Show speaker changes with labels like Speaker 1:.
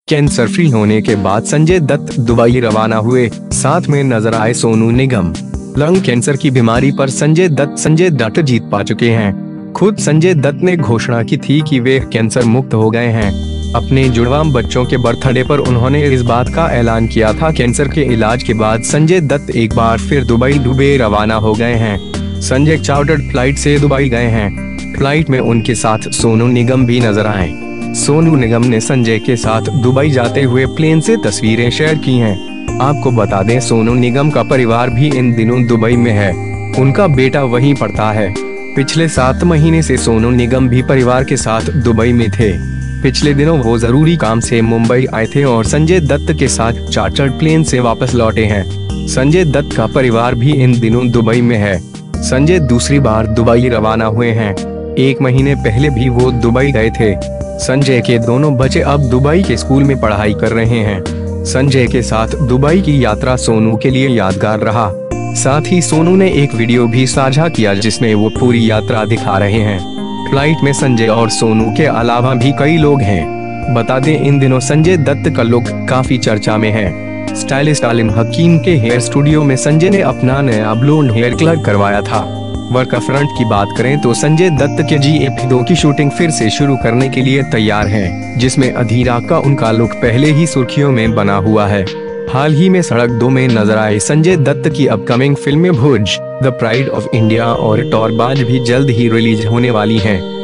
Speaker 1: Cancer free होने के बाद संजय दत्त दुबई रवाना हुए, साथ में नजर आए सोनू निगम। लंग कैंसर की बीमारी पर संजय दत्त जीत पा चुके हैं। खुद संजय दत्त ने घोषणा की थी कि वे कैंसर मुक्त हो गए हैं। अपने जुड़वां बच्चों के बर्थडे पर उन्होंने इस बात का ऐलान किया था। कैंसर के इलाज के बाद संजय दत्त एक बार फिर दुबई रवाना हो गए हैं। संजय चार्टर्ड फ्लाइट से दुबई गए हैं। फ्लाइट में उनके साथ सोनू निगम भी नजर आए। सोनू निगम ने संजय के साथ दुबई जाते हुए प्लेन से तस्वीरें शेयर की हैं। आपको बता दें, सोनू निगम का परिवार भी इन दिनों दुबई में है। उनका बेटा वहीं पढ़ता है। पिछले 7 महीने से सोनू निगम भी परिवार के साथ दुबई में थे। पिछले दिनों वो जरूरी काम से मुंबई आए थे और संजय दत्त के साथ चार्टर्ड प्लेन से वापस लौटे हैं। संजय दत्त का परिवार भी इन दिनों दुबई में है। संजय दूसरी बार दुबई रवाना हुए हैं। 1 महीने पहले भी वो दुबई गए थे। संजय के दोनों बच्चे अब दुबई के स्कूल में पढ़ाई कर रहे हैं। संजय के साथ दुबई की यात्रा सोनू के लिए यादगार रहा। साथ ही सोनू ने एक वीडियो भी साझा किया जिसमें वो पूरी यात्रा दिखा रहे हैं। फ्लाइट में संजय और सोनू के अलावा भी कई लोग हैं। बता दें, इन दिनों संजय दत्त का लुक काफी चर्चा में है। स्टाइलिस्ट आलिम हकीम के हेयर स्टूडियो में संजय ने अपना नया ब्लोंड हेयर कलर करवाया था। वर्क फ्रंट की बात करें तो संजय दत्त के GF2 की शूटिंग फिर से शुरू करने के लिए तैयार है, जिसमें अधीरा का उनका लुक पहले ही सुर्खियों में बना हुआ है। हाल ही में सड़क 2 में नजर आए संजय दत्त की अपकमिंग फिल्में Bhuj, the pride of India और टॉरबाज भी जल्द ही रिलीज होने वाली हैं।